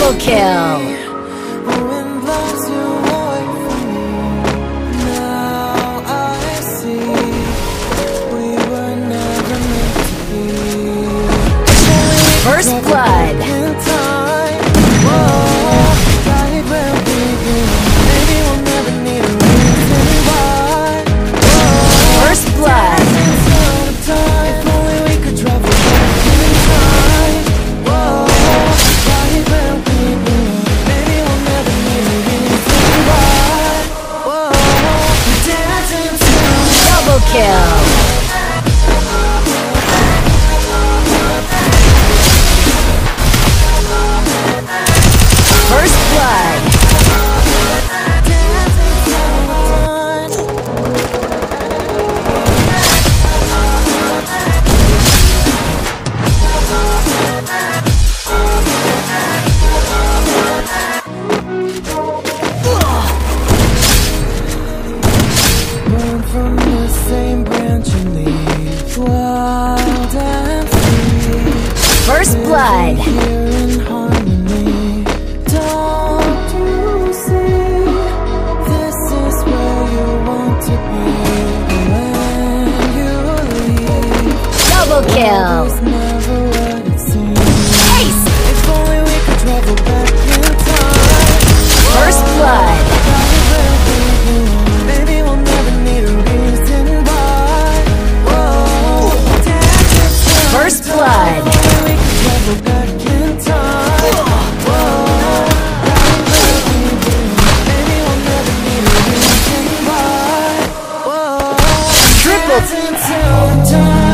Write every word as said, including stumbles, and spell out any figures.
Double kill. First blood. First blood. Double kill. First blood. Born from the same branch and leaf, wild and free. First blood. Here in harmony. Don't you see? This is where you want to be when you leave. Double kill. It's never what it seems. Ace. If only we could travel back in time. First blood. Maybe we'll never need a reason why. Whoa. First blood. If only we could travel back in time. Whoa. Maybe we'll never need a reason why. Whoa. Triple. Dance until the time.